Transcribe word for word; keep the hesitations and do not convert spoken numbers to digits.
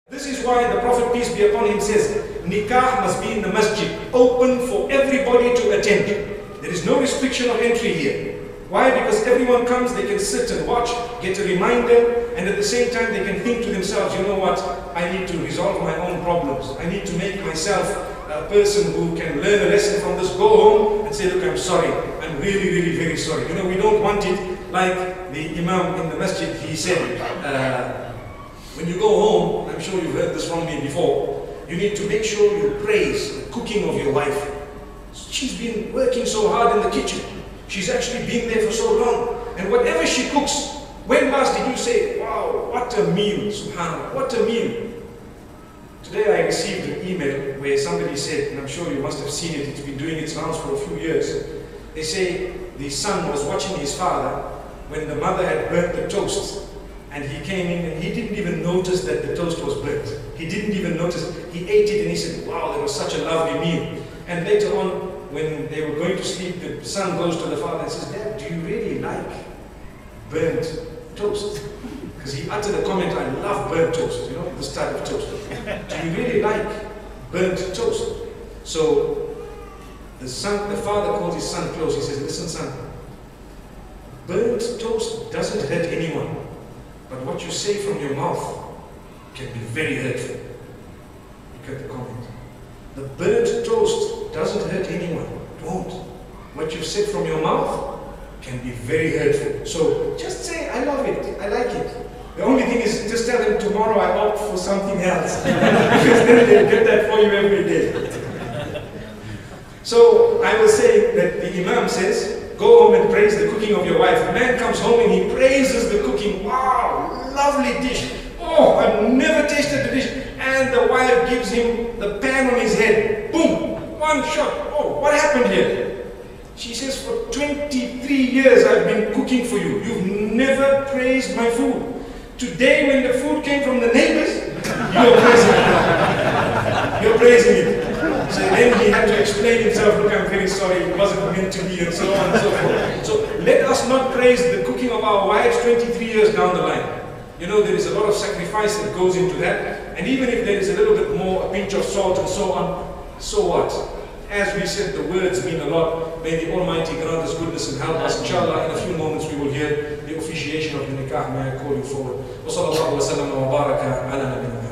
This is why the Prophet, peace be upon him, says, nikah must be in the masjid, open for everybody to attend. There is no restriction of entry here. Why? Because everyone comes, they can sit and watch, get a reminder, and at the same time they can think to themselves, you know what, I need to resolve my own problems. I need to make myself a person who can learn a lesson from this, go home and say, look, I'm sorry, I'm really, really very sorry. You know, we don't want it like the Imam in the masjid, he said, uh, when you go home, I'm sure you've heard this from me before, you need to make sure you praise the cooking of your wife. She's been working so hard in the kitchen. She's actually been there for so long. And whatever she cooks, when last did you say, wow, what a meal, subhanAllah, what a meal. Today I received an email where somebody said, and I'm sure you must have seen it, it's been doing its rounds for a few years. They say the son was watching his father when the mother had burnt the toast. And he came in and he didn't even notice that the toast was burnt. He didn't even notice. He ate it and he said, wow, that was such a lovely meal. And later on, when they were going to sleep, the son goes to the father and says, Dad, do you really like burnt toast? Because he uttered a comment, I love burnt toast, you know, this type of toast. Do you really like burnt toast? So the son, the father calls his son close. He says, listen, son, burnt toast doesn't hurt anyone. But what you say from your mouth can be very hurtful. Look at the comment. The burnt toast doesn't hurt anyone. Don't. What you've said from your mouth can be very hurtful. So just say, I love it. I like it. The only thing is, just tell them tomorrow I opt for something else. Because then they'll get that for you every day. So I will say that the Imam says, go home and praise the cooking of your wife. A man comes home and he praises the cooking. Wow, lovely dish. Oh, I've never tasted the dish. And the wife gives him the pan on his head. Boom, one shot. Oh, what happened here? She says, for twenty-three years I've been cooking for you. You've never praised my food. Today when the food came from the neighbors, you're praising it. You're praising it. So then he had to explain himself, look, I'm very sorry, it wasn't meant to be, and so on and so forth. So let us not praise the cooking of our wives twenty-three years down the line. You know, there is a lot of sacrifice that goes into that. And even if there is a little bit more, a pinch of salt and so on, so what? As we said, the words mean a lot. May the Almighty grant us goodness and help us. Inshallah, in a few moments we will hear the officiation of the nikah. May I call you forward. Wa sallallahu wa sallam wa baraka ala nabiyina.